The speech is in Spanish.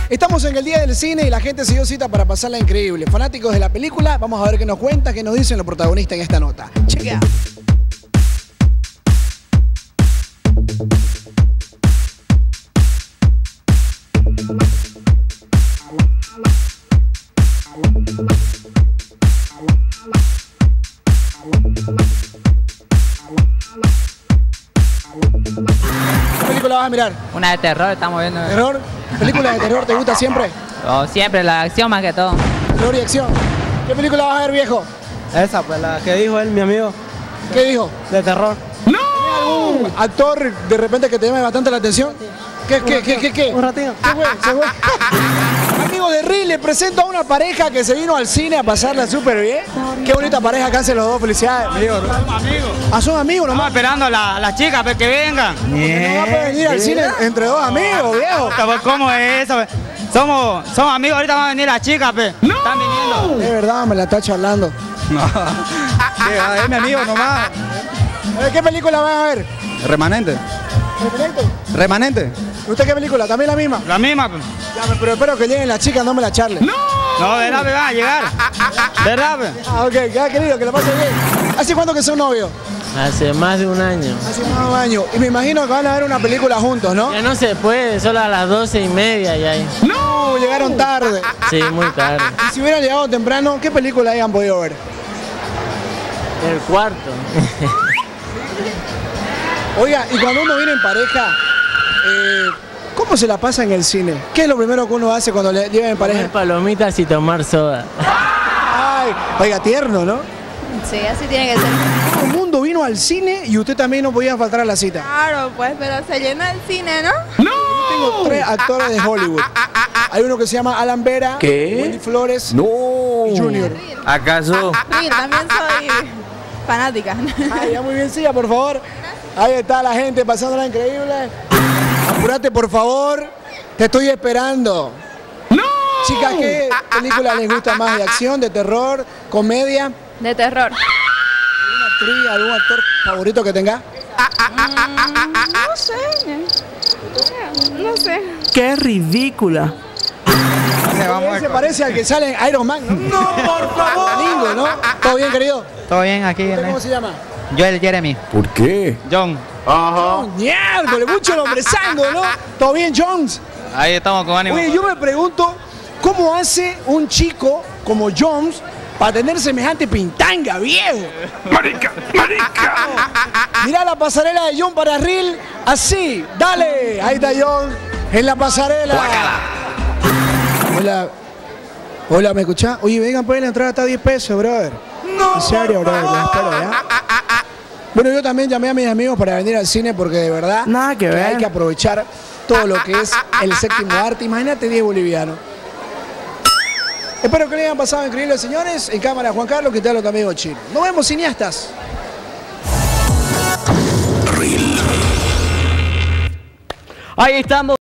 Estamos en el día del cine y la gente se dio cita para pasarla increíble. Fanáticos de la película, vamos a ver qué nos cuenta, qué nos dicen los protagonistas en esta nota. Chequea. ¿Qué película vas a mirar? Una de terror estamos viendo. ¿Terror? ¿Películas de terror te gusta siempre? Oh, siempre la acción más que todo. Terror y acción. ¿Qué película vas a ver, viejo? Esa, pues la que dijo él, mi amigo, ¿Qué dijo? de terror. ¿Tiene algún actor de repente que te llame bastante la atención? ¿Qué? Un ratito. ¿Qué fue? ¿Se fue? Amigos de Reel, les presento a una pareja que se vino al cine a pasarla súper bien. Qué bonita pareja que hacen los dos, felicidades. Somos amigos. Ah, son amigos Estamos nomás. esperando a las chicas para que vengan. No va a poder venir al cine entre dos amigos, viejo. ¿Cómo es eso? Somos amigos, ahorita van a venir las chicas, pe. Están viniendo. Es verdad, me la está charlando. No. Es mi amigo nomás. ¿Qué película van a ver? Remanente. Remanente. ¿Usted qué película? ¿También la misma? La misma, pe. Ya, pero espero que lleguen las chicas, no me la charlen. No, verdad, pe, van a llegar. ¿Verdad, pe? Ah, ok, ya querido, que lo pasen bien. ¿Hace cuánto que son novios? Hace más de un año. Hace más de un año. Y me imagino que van a ver una película juntos, ¿no? Ya no se puede, solo a las 12:30 ya hay. No, llegaron tarde. Sí, muy tarde. Y si hubieran llegado temprano, ¿qué película hayan podido ver? El cuarto. Oiga, y cuando uno viene en pareja, ¿cómo se la pasa en el cine? ¿Qué es lo primero que uno hace cuando le llevan en Comer pareja? palomitas y tomar soda. Ay, oiga, tierno, ¿no? Sí, así tiene que ser. Todo el mundo vino al cine y usted también no podía faltar a la cita. Claro, pues, pero se llena el cine, ¿no? Tengo 3 actores de Hollywood. Hay uno que se llama Alan Vera, Wendy Flores y Junior. ¿Acaso? Sí, también soy fanática. Ay, ya muy bien, siga, por favor. Ahí está la gente pasándola increíble. Apúrate, por favor. Te estoy esperando. Chicas, ¿qué película les gusta más? ¿De acción, de terror, comedia? De terror. ¿Alguna actriz, algún actor favorito que tenga? No sé. No sé. ¡Qué ridícula! ¿Quién se parece al que sale en Iron Man? ¡No, por favor! Lindo, ¿no? ¿Todo bien, querido? Todo bien aquí. ¿Usted cómo se llama? Joel Jeremy. ¿Por qué? John. Oh, miércoles, mucho nombre sango, ¿no? ¿Todo bien, Jones? Ahí estamos con ánimo. Oye, yo me pregunto, ¿cómo hace un chico como Jones para tener semejante pintanga, viejo? ¡Marica! Mirá la pasarela de John para Reel, así, dale. Ahí está John, en la pasarela. Hola. Hola, ¿me escuchás? Oye, vengan, pueden entrar hasta 10 pesos, brother. No, en serio, brother, los espero, ¿ya? Bueno, yo también llamé a mis amigos para venir al cine porque de verdad Nada que ver. hay que aprovechar todo lo que es el séptimo arte. Imagínate 10 bolivianos. Espero que le hayan pasado increíble, señores. En cámara, Juan Carlos, que te hablo también chino. Nos vemos, cineastas. Ahí estamos.